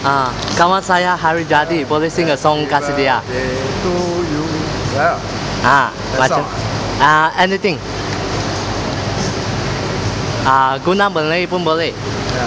Kawan saya hari jadi, boleh sing a song kasih dia. To you. Ya. Macam anything. Guna Malay pun boleh. Ya.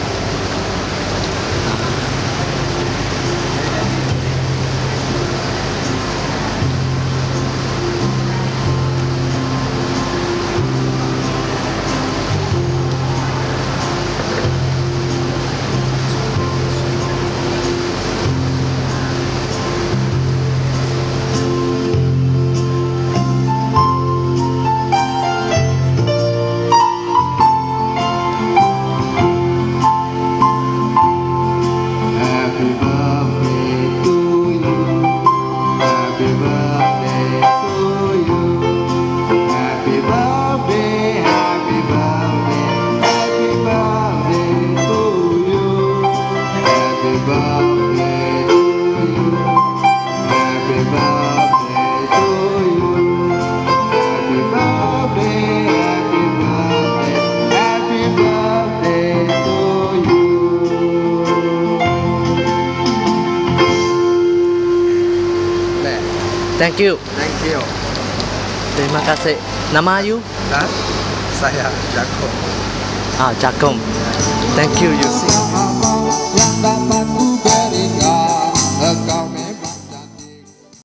Thank you. Thank you. Terima kasih. Nama you? Saya Jacob. Jacob. Thank you. You sing.